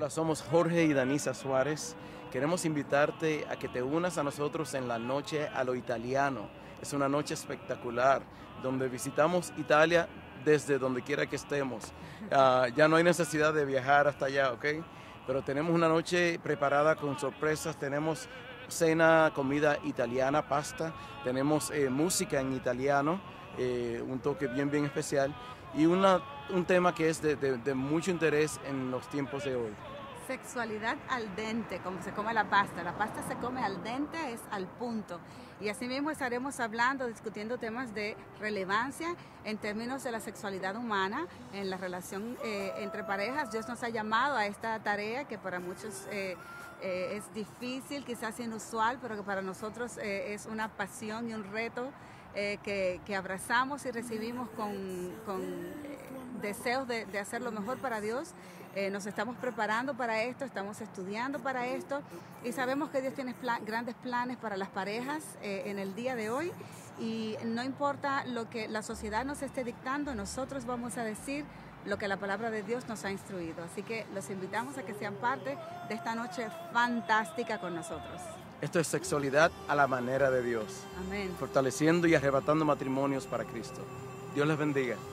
Hola, somos Jorge y Danisa Suárez. Queremos invitarte a que te unas a nosotros en la noche a lo italiano. Es una noche espectacular donde visitamos Italia desde donde quiera que estemos. Ya no hay necesidad de viajar hasta allá, ¿ok? Pero tenemos una noche preparada con sorpresas. Tenemos cena, comida italiana, pasta. Tenemos música en italiano, un toque bien especial. Y un tema que es de mucho interés en los tiempos de hoy. Sexualidad al dente, como se come la pasta. La pasta se come al dente, es al punto. Y así mismo estaremos hablando, discutiendo temas de relevancia en términos de la sexualidad humana, en la relación entre parejas. Dios nos ha llamado a esta tarea que para muchos es difícil, quizás inusual, pero que para nosotros es una pasión y un reto que abrazamos y recibimos con deseos de hacer lo mejor para Dios. Nos estamos preparando para esto, estamos estudiando para esto y sabemos que Dios tiene grandes planes para las parejas en el día de hoy, y no importa lo que la sociedad nos esté dictando, nosotros vamos a decir lo que la palabra de Dios nos ha instruido. Así que los invitamos a que sean parte de esta noche fantástica con nosotros. Esto es sexualidad a la manera de Dios. Amén. Fortaleciendo y arrebatando matrimonios para Cristo. Dios les bendiga.